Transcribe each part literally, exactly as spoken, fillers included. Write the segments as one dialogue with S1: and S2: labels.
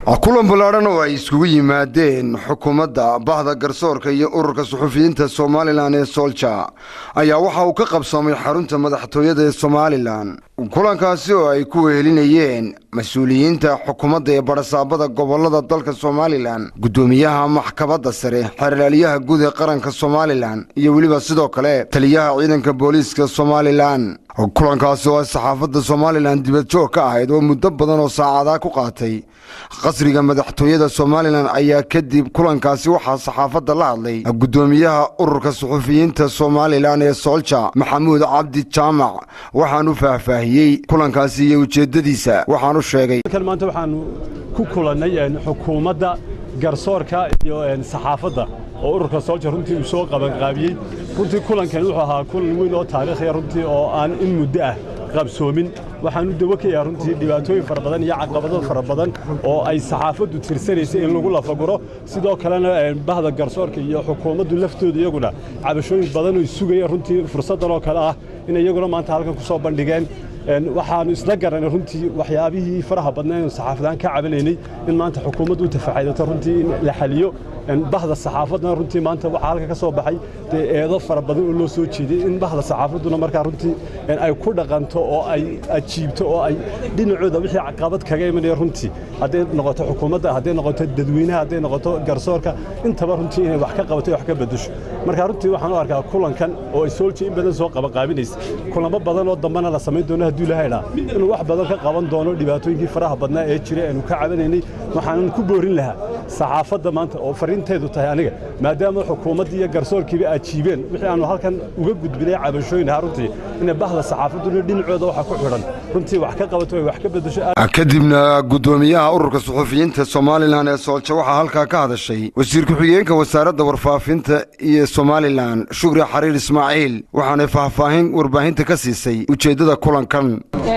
S1: kulan ballaaran oo ay iskugu yimaadeen xukuumadda bahda garsoorka iyo ururka suxufiyiinta Soomaaliland ee Solja ayaa waxa uu ka qabsamay xarunta madaxtooyada ee Soomaaliland. kulankaasi oo ay ku wehelinayeen mas'uuliyiinta xukuumadda ee barasaabada gobolada dalka Soomaaliland, gudoomiyaha maxkamadda sare, xeerlaaliyaha guud ee qaranka Soomaaliland iyo waliba sidoo kale taliyaha ciidanka booliiska Soomaaliland. kulankaasi oo saxaafadda Soomaaliland dibad joog ka ahayd oo muddo badan oo saacada ku qaatay qasriga madaxtooyada Soomaaliland ayaa kadib kulankaasi waxa saxaafadda la hadlay gudoomiyaha ururka suxufiyiinta Soomaaliland ee Solja Maxamuud Cabdi Jaamac waxaanu faahfaahiyay kulankaasi iyo ujeedadiisa. waxaanu sheegay
S2: maanta waxaan ku kulanay xukuumadda garsoorka iyo saxaafadda oo ururka Solja runtii soo qaban qaabiyay. runtii kulankan wuxuu ahaa kulan weyn oo taariikhi runtii oo aan in muddo ah qabsoomin. waxaanu dawakaya runtii dhibaatooyin fara badan iyo caqabado fara badan oo ay saxaafaddu tirsanayso in lagu lafaguro, sidoo kalena bahda garsoorka iyo xukuumaddu laftooda iyaguna cabashooyin badan oo sugaya runtii fursadan oo kale ah in iyaguna maanta halkan ku soo bandhigeen. waxaanu isla garanay runtii waxyaabihii faraha badnaa ee saxaafadan ka cabanaynay in maanta xukuumaddu u tafaaciidato runtii in la xaliyo bahda saxaafadna runtii maanta waxa halka ka soo baxay eedo fara badan oo loo soo jeeday in bahda saxaafadduna markaa runtii ay ku dhaqanto oo ay ajiibto oo ay dhinacooda wixii caqabad kaga imanaya runtii hadday noqoto xukuumadda, hadday noqoto dadweynaha, hadday noqoto garsoorka, intaba runtii inay wax ka qabato wax ka bedesho. marka runtii waxaan u arkaa kulankan oo ay Solja in badan soo qaban qaabinaysa kulamo badan oo dambana la sameyn doono haddii la hayla inuu wax badan ka qaban doono dhibaatooyinkii faraha badnaa ee jiray aanu ka cabanaynay. waxaan ku boorin lahaa saxaafadda maanta oo fariinteedu tahay aniga maadaama xukuumadda iyo garsoorkiiba ajiibeen wixii aanu halkan uga gudbinay cabashooyin runtii in bahda saxaafaddu dhinacooda waxa ku xiran runtii wax ka qabato ay wax ka bedesho.
S1: kadibna gudoomiyaha ururka suxufiyiinta Soomaaliland ee Solja waxa halka ka hadashay wasiir ku-xigeenka wasaaradda warfaafinta iyo Soomaaliland Shukri Xariir Ismaaciil waxaana faahfaahin warbaahinta ka siisay ujeedada kulankan.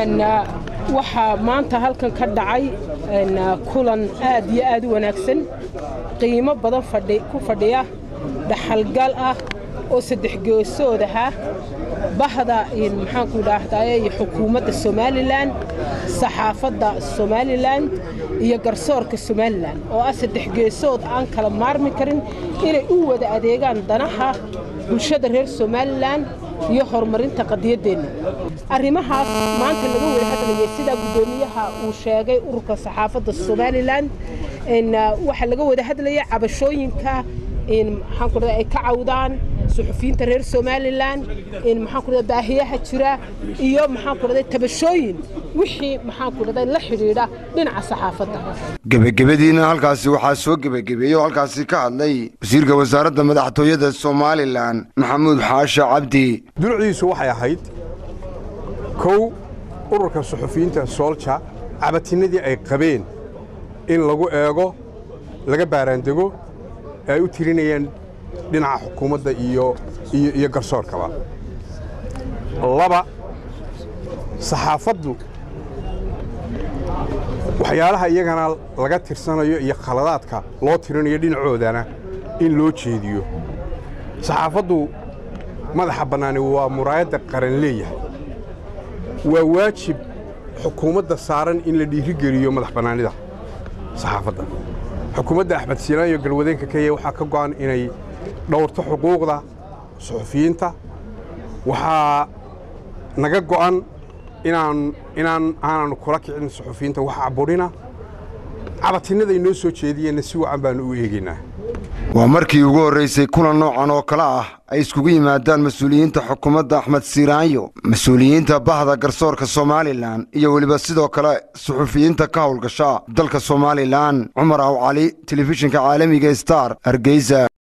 S3: waxa maanta halkan ka dhacay kulan aad iyo aad u wanaagsan, qiimo badan fadhi ku fadhiya, dhaxalgal ah oo saddex geesood ah bahda in maxaan ku dhaahday xukuumadda Soomaaliland, saxaafadda Soomaaliland iyo garsoorka Soomaaliland oo ah saddex geesood aan kala maarmi karin inay u wada adeegaan danaha bulshada reer Soomaaliland iyo horumarinta qadiyadeena. arrimahaas maanta laga wada hadlayay sida gudoomiyaha uu sheegay ururka saxaafadda Soomaaliland in waxa laga wada hadlayay cabashooyinka in maxaan ku dhahay ay ka cawdaan suxufiyiinta reer Soomaaliland in maxaan ku dhahay baahiyaha jira iyo maxaan ku dhahay tabashooyin wixii maxaan ku dhahay la xiriira dhinaca saxaafadda.
S1: gabagabadiina halkaasi waxaa soo gabagabeeyay oo halkaasi ka hadlay wasiirka wasaaradda madaxtooyada Soomaaliland Maxamuud Xaasha Cabdi.
S4: dulucdiisu waxay ahayd kow ururka suxufiyiinta Solja cabatinadii ay qabeen in lagu eego laga baaraandego ay u tirinayeen dhinaca xukuumadda iyo iyo garsoorkaba. laba saxaafaddu waxyaalaha iyagana laga tirsanayo iyo khaladaadka loo tirinayo dhinacoodana in loo jeediyo. saxaafaddu madaxa bannaani waa muraayadda qaran leeyahay, waa waajib xukuumadda saaran in la dhiirigeliyo madax bannaanida saxaafadda. xukuumadda Axmed Siilaan iyo galwadeenka Kenya waxaa ka go'an inay dhowrto xuquuqda suxufiyiinta. waxaa naga go'an inaan inaan aanan kula kicin suxufiyiinta wax caburina cabatinada inoo soo jeediyeen si wacan baan u eegaynaa.
S1: waa markii ugu horeysay kulan noocan oo kale ah ay iskugu yimaadaan mas'uuliyiinta xukuumadda Axmed Siilaan, mas'uuliyiinta bahda garsoorka Soomaaliland iyo waliba sidoo kale suxufiyiinta ka howlgasha dalka Soomaaliland. Cumar Aw Cali, telefishinka caalamiga Star, Hargeysa.